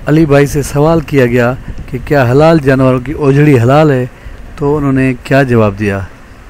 علی بھائی سے سوال کیا گیا کہ کیا حلال جانوروں کی اوجھڑی حلال ہے، تو انہوں نے کیا جواب دیا؟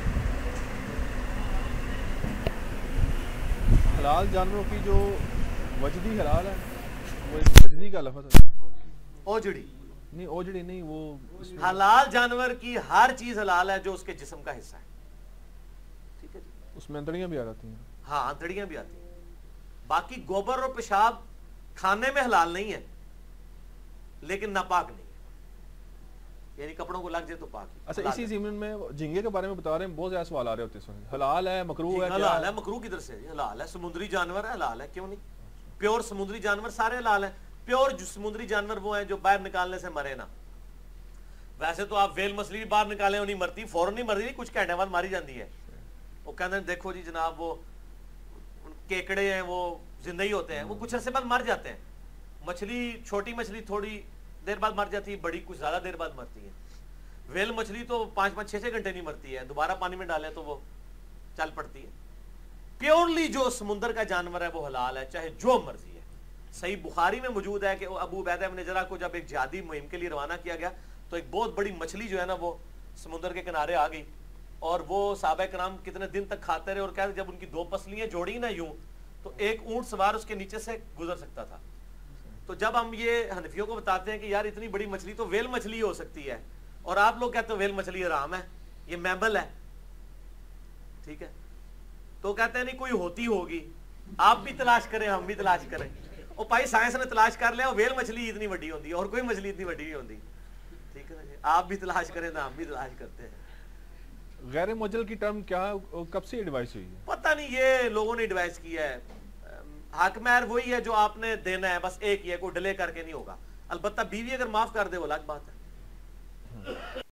حلال جانوروں کی جو وجدی حلال ہے، وہ وجدی کا لفظ ہے، اوجڑی نہیں اوجڑی نہیں، وہ حلال جانور کی ہر چیز حلال ہے جو اس کے جسم کا حصہ ہے، ٹھیک ہے جی، اس میں انتڑیاں بھی آ جاتی ہیں، ہاں انتڑیاں بھی آتی ہیں۔ باقی گوبر اور پیشاب کھانے میں حلال نہیں ہے لیکن ناپاک نہیں ہے، یعنی کپڑوں کو لگ جائے تو پاک ہے۔ اچھا اسی ضمن میں جھینگے کے بارے میں بتا رہے ہیں، بہت زیادہ سوال آ رہے ہوتے ہیں، حلال ہے مکروہ ہے، حلال ہے مکروہ کدھر سے؟ حلال ہے، سمندری جانور ہے، حلال ہے، کیوں نہیں؟ پیور سمندری جانور سارے حلال ہیں۔ پیور سمندری جانور وہ ہیں جو باہر نکالنے سے مرے نا۔ ویسے تو آپ ویل مچھلی بھی باہر نکالیں وہ نہیں مرتی، فوراً نہیں مرتی، کچھ گھنٹے بعد ماری جاتی ہے۔ وہ کہتے ہیں دیکھو جی جناب وہ کیکڑے ہیں وہ زندہ ہی ہوتے ہیں، وہ کچھ عرصے بعد مر جاتے ہیں۔ مچھلی چھوٹی مچھلی تھوڑی دیر بعد مر جاتی ہے، بڑی کچھ زیادہ دیر بعد مرتی ہے۔ ویل مچھلی تو 5-6 گھنٹے نہیں مرتی ہے، دوبارہ پانی میں ڈالیں تو وہ چل پڑتی ہے۔ پیورلی جو سمندر کا جانور ہے وہ حلال ہے، چاہے جو مرضی ہے۔ صحیح بخاری میں موجود ہے کہ ابو عبیدہ بن جرح کو جب ایک جہادی مہم کے لیے روانہ کیا گیا تو ایک بہت بڑی مچھلی جو ہے نا وہ سمندر کے کنارے آ گئی، اور وہ صحابہ کرام کتنے دن تک کھاتے رہے، اور کہتے جب ان کی 2 پسلیاں جوڑی نا یوں تو ایک اونٹ سوار اس کے نیچے سے گزر سکتا تھا۔ تو جب ہم یہ حنفیوں کو بتاتے ہیں کہ یار اتنی بڑی مچھلی تو ویل مچھلی ہو سکتی ہے، اور آپ لوگ کہتے ہیں ویل مچھلی حرام ہے، یہ میمل ہے، ٹھیک ہے، تو کہتے ہیں نہیں کوئی ہوتی ہوگی، آپ بھی تلاش کریں ہم بھی تلاش کریں۔ اور بھائی سائنس نے تلاش کر لیا ویل مچھلی اتنی بڑی ہوتی ہے اور کوئی مچھلی اتنی بڑی نہیں ہوتی، ٹھیک ہے نا جی، آپ بھی تلاش کریں تو ہم بھی تلاش کرتے ہیں۔ غیر معجل کی ٹرم کیا کب سے ایڈوائس ہوئی ہے؟ پتہ نہیں، یہ لوگوں نے ایڈوائس کیا ہے۔ حق مہر وہی ہے جو آپ نے دینا ہے، بس ایک ہی ہے، کوئی ڈیلے کر کے نہیں ہوگا۔ البتہ بیوی اگر معاف کر دے وہ الگ بات ہے۔